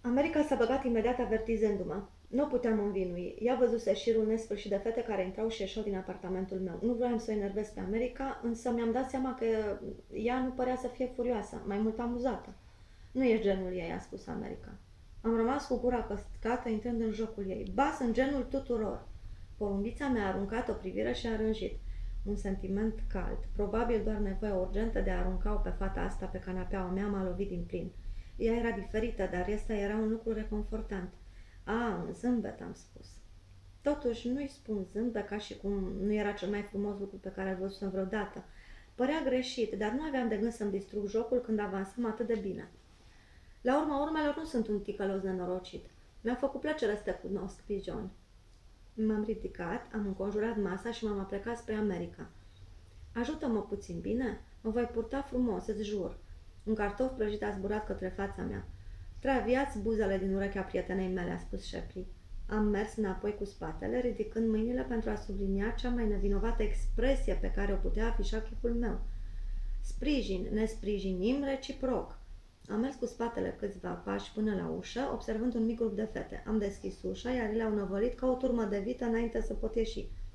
America s-a băgat imediat avertizându-mă. Nu puteam învinui. Ea văzuse șirul nesfârșit de fete care intrau și ieșeau din apartamentul meu. Nu voiam să o enervez pe America, însă mi-am dat seama că ea nu părea să fie furioasă, mai mult amuzată. Nu ești genul ei, a spus America. Am rămas cu gura căscată intrând în jocul ei. Ba, sunt genul tuturor. Porumbița mi-a aruncat o privire și a rânjit. Un sentiment cald, probabil doar nevoia urgentă de a arunca-o pe fata asta pe canapeaua mea m-a lovit din plin. Ea era diferită, dar ăsta era un lucru reconfortant. A, un zâmbet, am spus. Totuși, nu-i spun zâmbet ca și cum nu era cel mai frumos lucru pe care îl văzusem vreodată. Părea greșit, dar nu aveam de gând să-mi distrug jocul când avansăm atât de bine. La urma urmelor, nu sunt un ticălos nenorocit. Mi-a făcut plăcere să te cunosc, Pigeon. M-am ridicat, am înconjurat masa și m-am aplecat spre America. Ajută-mă puțin, bine? Mă voi purta frumos, îți jur. Un cartof prăjit a zburat către fața mea. Traviați buzele din urechea prietenei mele, a spus Shepley. Am mers înapoi cu spatele, ridicând mâinile pentru a sublinia cea mai nevinovată expresie pe care o putea afișa chipul meu. Sprijin, ne sprijinim reciproc. Am mers cu spatele câțiva pași până la ușă, observând un mic grup de fete. Am deschis ușa, iar ele au năvălit ca o turmă de vită înainte să pot ieși.